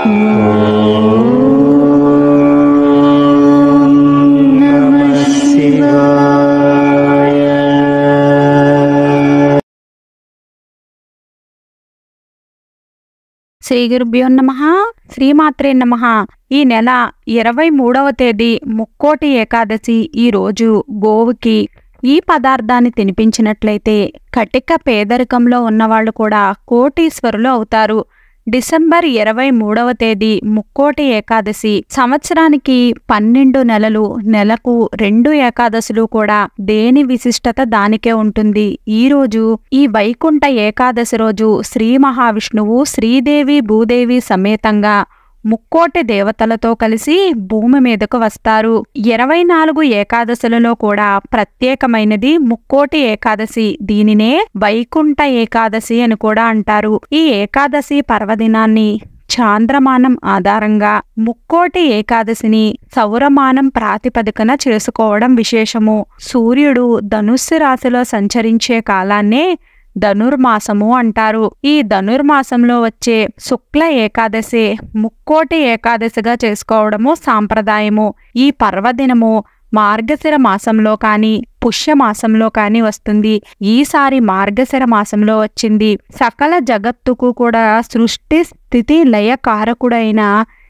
శ్రీ గురుభ్యో నమః. శ్రీమాత్రే నమః. ఈ నెల 23వ తేదీ ముక్కోటి ఏకాదశి. ఈ రోజు గోవుకి ఈ పదార్థాన్ని తినిపించినట్లయితే కటిక పేదరికంలో ఉన్నవాళ్ళు కూడా కోటీశ్వరులు అవుతారు. డిసెంబర్ 23వ తేదీ ముక్కోటి ఏకాదశి. సంవత్సరానికి 12 నెలలు, నెలకు 2 ఏకాదశులు కూడా దేని విశిష్టత దానికే ఉంటుంది. ఈ రోజు ఈ వైకుంఠ ఏకాదశి రోజు శ్రీ మహావిష్ణువు శ్రీదేవి భూదేవి సమేతంగా ముక్కోటి దేవతలతో కలిసి భూమి మీదకు వస్తారు. 24 ఏకాదశులలో కూడా ప్రత్యేకమైనది ముక్కోటి ఏకాదశి. దీనినే వైకుంఠ ఏకాదశి అని కూడా అంటారు. ఈ ఏకాదశి పర్వదినాన్ని చాంద్రమానం ఆధారంగా ముక్కోటి ఏకాదశిని సౌరమానం ప్రాతిపదికన చేసుకోవడం విశేషము. సూర్యుడు ధనుస్సు రాశిలో సంచరించే కాలాన్నే ధనుర్మాసము అంటారు. ఈ ధనుర్మాసంలో వచ్చే శుక్ల ఏకాదశి ముక్కోటి ఏకాదశిగా చేసుకోవడము సాంప్రదాయము. ఈ పర్వదినము మార్గశిర మాసంలో కానీ పుష్యమాసంలో కానీ వస్తుంది. ఈసారి మార్గశిర మాసంలో వచ్చింది. సకల జగత్తుకు కూడా సృష్టి స్థితి లయకారకుడైన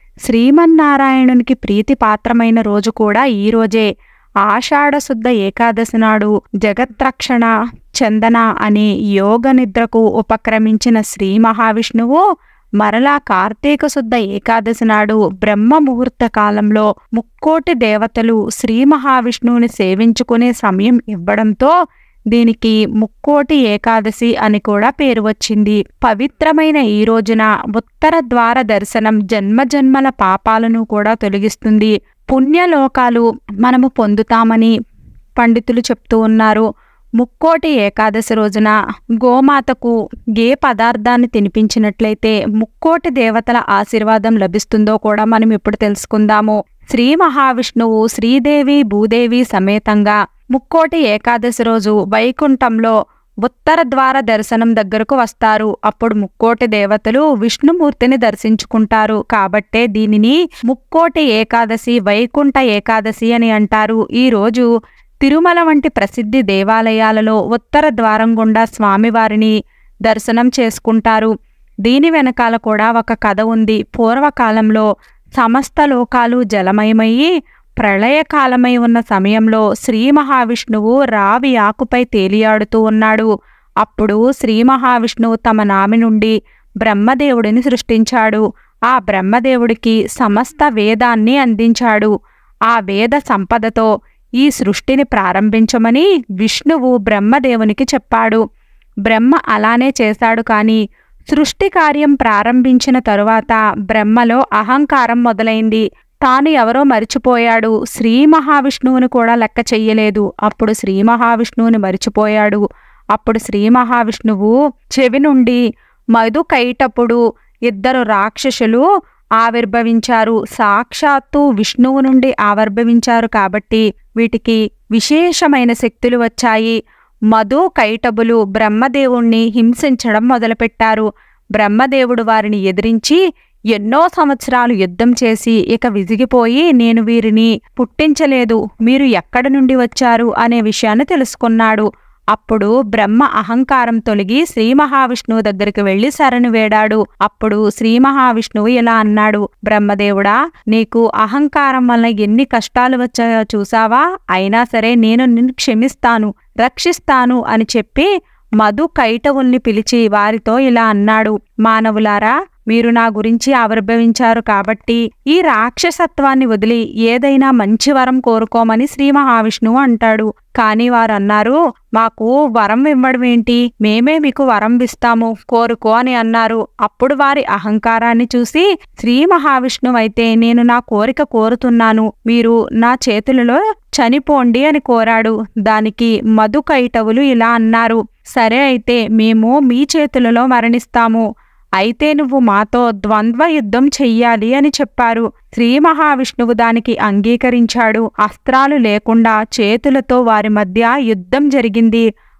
శ్రీమన్నారాయణునికి ప్రీతిపాత్రమైన రోజు కూడా ఈ రోజే. ఆషాఢశుద్ధ ఏకాదశి నాడు జగత్రక్షణ చందన అనే యోగ నిద్రకు ఉపక్రమించిన శ్రీ మహావిష్ణువు మరలా కార్తీక శుద్ధ ఏకాదశి నాడు బ్రహ్మ ముహూర్త కాలంలో ముక్కోటి దేవతలు శ్రీ మహావిష్ణువుని సేవించుకునే సమయం ఇవ్వడంతో దీనికి ముక్కోటి ఏకాదశి అని కూడా పేరు వచ్చింది. పవిత్రమైన ఈ రోజున ఉత్తర ద్వార దర్శనం జన్మజన్మల పాపాలను కూడా తొలగిస్తుంది. పుణ్యలోకాలు మనము పొందుతామని పండితులు చెప్తూ ఉన్నారు. ముక్కోటి ఏకాదశి రోజున గోమాతకు ఏ పదార్థాన్ని తినిపించినట్లయితే ముక్కోటి దేవతల ఆశీర్వాదం లభిస్తుందో కూడా మనం ఇప్పుడు తెలుసుకుందాము. శ్రీ మహావిష్ణువు శ్రీదేవి భూదేవి సమేతంగా ముక్కోటి ఏకాదశి రోజు వైకుంఠంలో ఉత్తర ద్వార దర్శనం దగ్గరకు వస్తారు. అప్పుడు ముక్కోటి దేవతలు విష్ణుమూర్తిని దర్శించుకుంటారు. కాబట్టే దీనిని ముక్కోటి ఏకాదశి వైకుంఠ ఏకాదశి అని అంటారు. ఈ రోజు తిరుమల వంటి ప్రసిద్ధి దేవాలయాలలో ఉత్తర ద్వారం గుండా స్వామివారిని దర్శనం చేసుకుంటారు. దీని వెనకాల కూడా ఒక కథ ఉంది. పూర్వకాలంలో సమస్త లోకాలు జలమయమయ్యి ప్రళయకాలమై ఉన్న సమయంలో శ్రీ మహావిష్ణువు రావి ఆకుపై తేలియాడుతూ ఉన్నాడు. అప్పుడు శ్రీ మహావిష్ణువు తమ నామి నుండి బ్రహ్మదేవుడిని సృష్టించాడు. ఆ బ్రహ్మదేవుడికి సమస్త వేదాన్ని అందించాడు. ఆ వేద సంపదతో ఈ సృష్టిని ప్రారంభించమని విష్ణువు బ్రహ్మదేవునికి చెప్పాడు. బ్రహ్మ అలానే చేశాడు. కానీ సృష్టి కార్యం ప్రారంభించిన తరువాత బ్రహ్మలో అహంకారం మొదలైంది. తాను ఎవరో మరిచిపోయాడు. శ్రీ మహావిష్ణువుని కూడా లెక్క చెయ్యలేదు. అప్పుడు శ్రీ మహావిష్ణువుని మరిచిపోయాడు. అప్పుడు శ్రీ మహావిష్ణువు చెవి నుండి మధు కైటప్పుడు 2 రాక్షసులు ఆవిర్భవించారు. సాక్షాత్తు విష్ణువు నుండి ఆవిర్భవించారు కాబట్టి వీటికి విశేషమైన శక్తులు వచ్చాయి. మధు కైటబులు బ్రహ్మదేవుణ్ణి హింసించడం మొదలుపెట్టారు. బ్రహ్మదేవుడు వారిని ఎదిరించి ఎన్నో సంవత్సరాలు యుద్ధం చేసి ఇక విసిగిపోయి నేను వీరిని పుట్టించలేదు, మీరు ఎక్కడి నుండి వచ్చారు అనే విషయాన్ని తెలుసుకున్నాడు. అప్పుడు బ్రహ్మ అహంకారం తొలగి శ్రీ మహావిష్ణువు దగ్గరికి వెళ్లి శరణు వేడాడు. అప్పుడు శ్రీ మహావిష్ణువు ఇలా అన్నాడు, బ్రహ్మదేవుడా, నీకు అహంకారం వల్ల ఎన్ని కష్టాలు వచ్చాయో చూసావా? అయినా సరే నేను నిన్ను క్షమిస్తాను, రక్షిస్తాను అని చెప్పి మధు కైటవుల్ని పిలిచి వారితో ఇలా అన్నాడు, మానవులారా, మీరు నా గురించి ఆవిర్భవించారు కాబట్టి ఈ రాక్షసత్వాన్ని వదిలి ఏదైనా మంచి వరం కోరుకోమని శ్రీ మహావిష్ణువు అంటాడు. కాని వారు అన్నారు, మాకు వరం ఇవ్వడం ఏంటి, మేమే మీకు వరం ఇస్తాము, కోరుకో అని అన్నారు. అప్పుడు వారి అహంకారాన్ని చూసి శ్రీ మహావిష్ణువు అయితే నేను నా కోరిక కోరుతున్నాను, మీరు నా చేతులలో చనిపోండి అని కోరాడు. దానికి మధు కైటవులు ఇలా అన్నారు, సరే అయితే మేము మీ చేతులలో మరణిస్తాము, అయితే నువ్వు మాతో ద్వంద్వ యుద్ధం చెయ్యాలి అని చెప్పారు. శ్రీ మహావిష్ణువు దానికి అంగీకరించాడు. అస్త్రాలు లేకుండా చేతులతో వారి మధ్య యుద్ధం జరిగింది.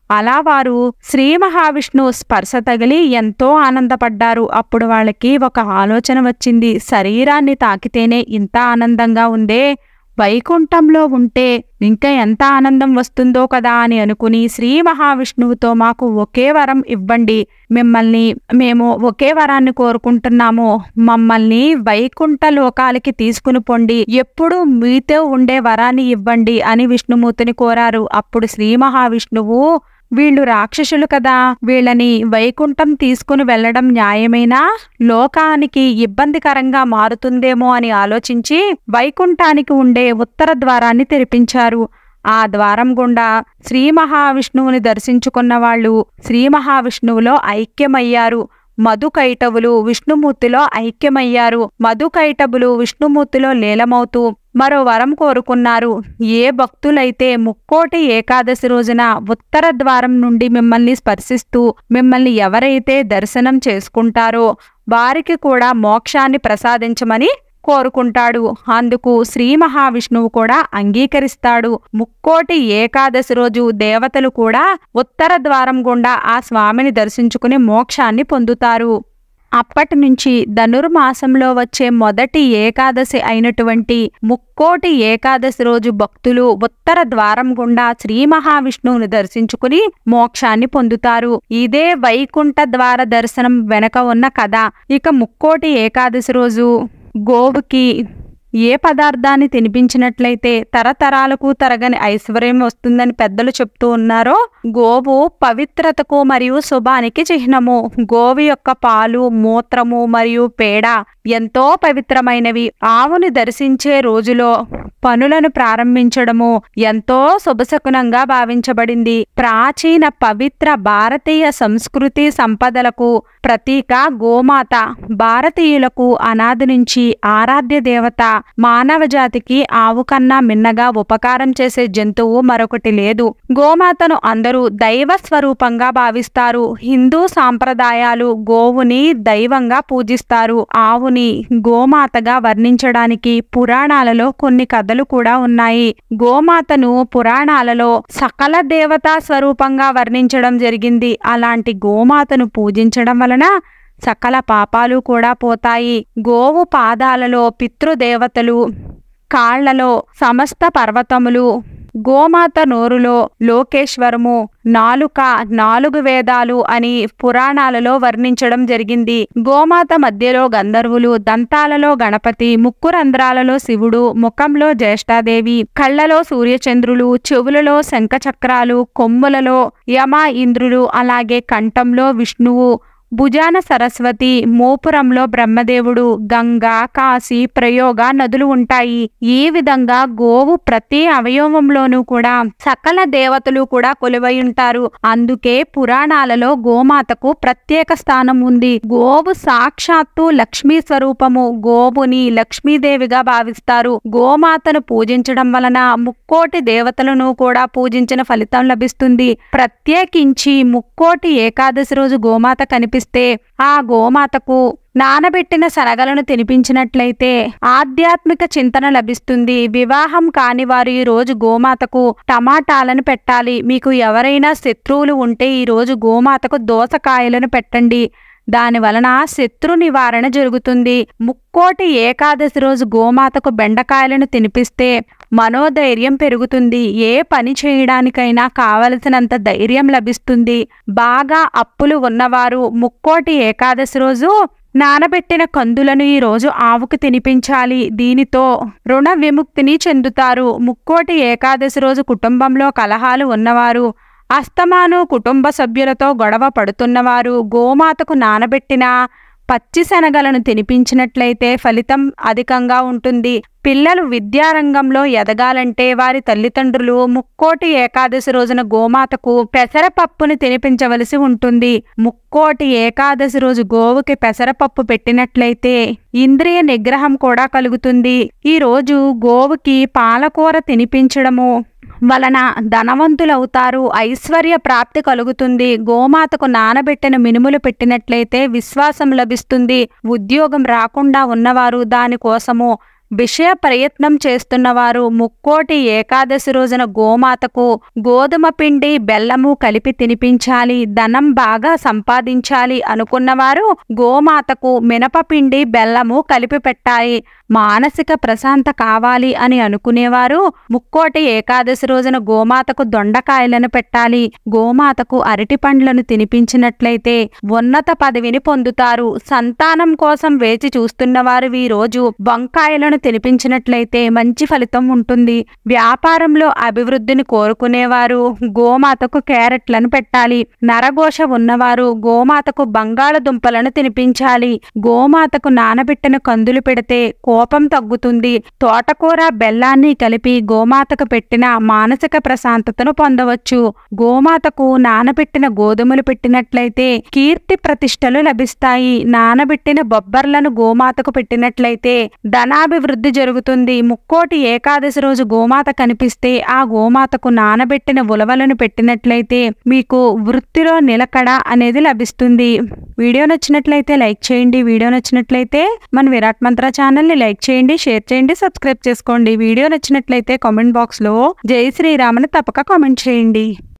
అలా వారు శ్రీ మహావిష్ణువు స్పర్శ తగిలి ఎంతో ఆనందపడ్డారు. అప్పుడు వాళ్ళకి ఒక ఆలోచన వచ్చింది, శరీరాన్ని తాకితేనే ఇంత ఆనందంగా ఉందే, వైకుంఠంలో ఉంటే ఇంకా ఎంత ఆనందం వస్తుందో కదా అని అనుకుని శ్రీ మహావిష్ణువుతో మాకు ఒకే వరం ఇవ్వండి, మేము ఒకే వరాన్ని కోరుకుంటున్నాము, మమ్మల్ని వైకుంఠ లోకాలకి తీసుకుని పొండి, ఎప్పుడు మీతో ఉండే వరాన్ని ఇవ్వండి అని విష్ణుమూర్తిని కోరారు. అప్పుడు శ్రీ మహావిష్ణువు, వీళ్ళు రాక్షసులు కదా, వీళ్ళని వైకుంఠం తీసుకుని వెళ్లడం న్యాయమేనా, లోకానికి ఇబ్బందికరంగా మారుతుందేమో అని ఆలోచించి వైకుంఠానికి ఉండే ఉత్తర ద్వారాన్ని తెరిపించారు. ఆ ద్వారం గుండా శ్రీ మహావిష్ణువుని దర్శించుకున్న వాళ్ళు శ్రీ మహావిష్ణువులో ఐక్యమయ్యారు. మధుకైటవులు విష్ణుమూర్తిలో ఐక్యమయ్యారు. మధుకైటవులు విష్ణుమూర్తిలో లీలమవుతూ మరో వరం కోరుకున్నారు. ఏ భక్తులైతే ముక్కోటి ఏకాదశి రోజున ఉత్తర ద్వారం నుండి మిమ్మల్ని స్పర్శిస్తూ మిమ్మల్ని ఎవరైతే దర్శనం చేసుకుంటారో వారికి కూడా మోక్షాన్ని ప్రసాదించమని కోరుకుంటాడు. అందుకు శ్రీ మహావిష్ణువు కూడా అంగీకరిస్తాడు. ముక్కోటి ఏకాదశి రోజు దేవతలు కూడా ఉత్తర ద్వారం గుండా ఆ స్వామిని దర్శించుకుని మోక్షాన్ని పొందుతారు. అప్పటి నుంచి ధనుర్మాసంలో వచ్చే మొదటి ఏకాదశి అయినటువంటి ముక్కోటి ఏకాదశి రోజు భక్తులు ఉత్తర ద్వారం గుండా శ్రీ మహావిష్ణువుని దర్శించుకుని మోక్షాన్ని పొందుతారు. ఇదే వైకుంఠ ద్వార దర్శనం వెనక ఉన్న కథ. ఇక ముక్కోటి ఏకాదశి రోజు గోవుకి ఏ పదార్థాన్ని తినిపించినట్లయితే తరతరాలకు తరగని ఐశ్వర్యం వస్తుందని పెద్దలు చెప్తూ ఉన్నారో, గోవు పవిత్రతకు మరియు శుభానికి చిహ్నము. గోవు యొక్క పాలు, మూత్రము మరియు పేడ ఎంతో పవిత్రమైనవి. ఆవుని దర్శించే రోజులో పనులను ప్రారంభించడము ఎంతో శుభశకునంగా భావించబడింది. ప్రాచీన పవిత్ర భారతీయ సంస్కృతి సంపదలకు ప్రతీక గోమాత. భారతీయులకు అనాది నుంచి ఆరాధ్య దేవత. మానవ జాతికి ఆవు కన్నా మిన్నగా ఉపకారం చేసే జంతువు మరొకటి లేదు. గోమాతను అందరూ దైవ స్వరూపంగా భావిస్తారు. హిందూ సాంప్రదాయాలు గోవుని దైవంగా పూజిస్తారు. ఆవుని గోమాతగా వర్ణించడానికి పురాణాలలో కొన్ని కథలు కూడా ఉన్నాయి. గోమాతను పురాణాలలో సకల దేవతా స్వరూపంగా వర్ణించడం జరిగింది. అలాంటి గోమాతను పూజించడం వలన సకల పాపాలు కూడా పోతాయి. గోవు పాదాలలో పితృదేవతలు, కాళ్లలో సమస్త పర్వతములు, గోమాత నోరులో లోకేశ్వరము, నాలుక 4 వేదాలు అని పురాణాలలో వర్ణించడం జరిగింది. గోమాత మధ్యలో గంధర్వులు, దంతాలలో గణపతి, ముక్కు రంధ్రాలలో శివుడు, ముఖంలో జ్యేష్ఠాదేవి, కళ్లలో సూర్యచంద్రులు, చెవులలో శంఖచక్రాలు, కొమ్ములలో యమ ఇంద్రులు, అలాగే కంఠంలో విష్ణువు, భుజాన సరస్వతి, మోపురంలో బ్రహ్మదేవుడు, గంగా, కాశీ, ప్రయోగ నదులు ఉంటాయి. ఈ విధంగా గోవు ప్రతి అవయవంలోనూ కూడా సకల దేవతలు కూడా కొలువై ఉంటారు. అందుకే పురాణాలలో గోమాతకు ప్రత్యేక స్థానం ఉంది. గోవు సాక్షాత్తు లక్ష్మీ స్వరూపము. గోవుని లక్ష్మీదేవిగా భావిస్తారు. గోమాతను పూజించడం వలన ముక్కోటి దేవతలను కూడా పూజించిన ఫలితం లభిస్తుంది. ప్రత్యేకించి ముక్కోటి ఏకాదశి రోజు గోమాత కనిపిస్తే ఆ గోమాతకు నానబెట్టిన శనగలను తినిపించినట్లయితే ఆధ్యాత్మిక చింతన లభిస్తుంది. వివాహం కాని వారు ఈ రోజు గోమాతకు టమాటాలను పెట్టాలి. మీకు ఎవరైనా శత్రువులు ఉంటే ఈ రోజు గోమాతకు దోసకాయలను పెట్టండి. దాని వలన శత్రు నివారణ జరుగుతుంది. ముక్కోటి ఏకాదశి రోజు గోమాతకు బెండకాయలను తినిపిస్తే మనోధైర్యం పెరుగుతుంది. ఏ పని చేయడానికైనా కావలసినంత ధైర్యం లభిస్తుంది. బాగా అప్పులు ఉన్నవారు ముక్కోటి ఏకాదశి రోజు నానబెట్టిన కందులను ఈ రోజు ఆవుకు తినిపించాలి. దీనితో రుణ విముక్తిని చెందుతారు. ముక్కోటి ఏకాదశి రోజు కుటుంబంలో కలహాలు ఉన్నవారు, అస్తమాను కుటుంబ సభ్యులతో గొడవ పడుతున్నవారు గోమాతకు నానబెట్టిన పచ్చి శనగలను తినిపించినట్లయితే ఫలితం అధికంగా ఉంటుంది. పిల్లలు విద్యారంగంలో ఎదగాలంటే వారి తల్లిదండ్రులు ముక్కోటి ఏకాదశి రోజున గోమాతకు పెసరపప్పుని తినిపించవలసి ఉంటుంది. ముక్కోటి ఏకాదశి రోజు గోవుకి పెసరపప్పు పెట్టినట్లయితే ఇంద్రియ నిగ్రహం కూడా కలుగుతుంది. ఈ రోజు గోవుకి పాలకూర తినిపించడము వలన ధనవంతులవుతారు. ఐశ్వర్య ప్రాప్తి కలుగుతుంది. గోమాతకు నానబెట్టిన మినుములు పెట్టినట్లయితే విశ్వాసం లభిస్తుంది. ఉద్యోగం రాకుండా ఉన్నవారు దానికోసము విషయ ప్రయత్నం చేస్తున్నవారు ముక్కోటి ఏకాదశి రోజున గోమాతకు గోధుమ పిండి బెల్లము కలిపి తినిపించాలి. ధనం బాగా సంపాదించాలి అనుకున్నవారు గోమాతకు మినపపిండి బెల్లము కలిపి పెట్టాలి. మానసిక ప్రశాంత కావాలి అని అనుకునేవారు ముక్కోటి ఏకాదశి రోజున గోమాతకు దొండకాయలను పెట్టాలి. గోమాతకు అరటి పండ్లను తినిపించినట్లయితే ఉన్నత పదవిని పొందుతారు. సంతానం కోసం వేచి చూస్తున్నవారు ఈ రోజు వంకాయలను తినిపించినట్లయితే మంచి ఫలితం ఉంటుంది. వ్యాపారంలో అభివృద్ధిని కోరుకునేవారు గోమాతకు క్యారెట్లను పెట్టాలి. నరఘోష ఉన్నవారు గోమాతకు బంగాళదుంపలను తినిపించాలి. గోమాతకు నానబెట్టిన కందులు పెడితే కోపం తగ్గుతుంది. తోటకూర బెల్లాన్ని కలిపి గోమాతకు పెట్టిన మానసిక ప్రశాంతతను పొందవచ్చు. గోమాతకు నానబెట్టిన గోధుమలు పెట్టినట్లయితే కీర్తి ప్రతిష్టలు లభిస్తాయి. నానబెట్టిన బొబ్బర్లను గోమాతకు పెట్టినట్లయితే ధనాభివృద్ధి జరుగుతుంది. ముక్కోటి ఏకాదశి రోజు గోమాత కనిపిస్తే ఆ గోమాతకు నానబెట్టిన ఉలవలను పెట్టినట్లయితే మీకు వృత్తిలో నిలకడ అనేది లభిస్తుంది. వీడియో నచ్చినట్లయితే లైక్ చేయండి. వీడియో నచ్చినట్లయితే మన విరాట్ మంత్ర ఛానల్ని లైక్ చేయండి, షేర్ చేయండి, సబ్స్క్రైబ్ చేసుకోండి. వీడియో నచ్చినట్లయితే కామెంట్ బాక్స్లో జై శ్రీరామ్ అని తప్పక కామెంట్ చేయండి.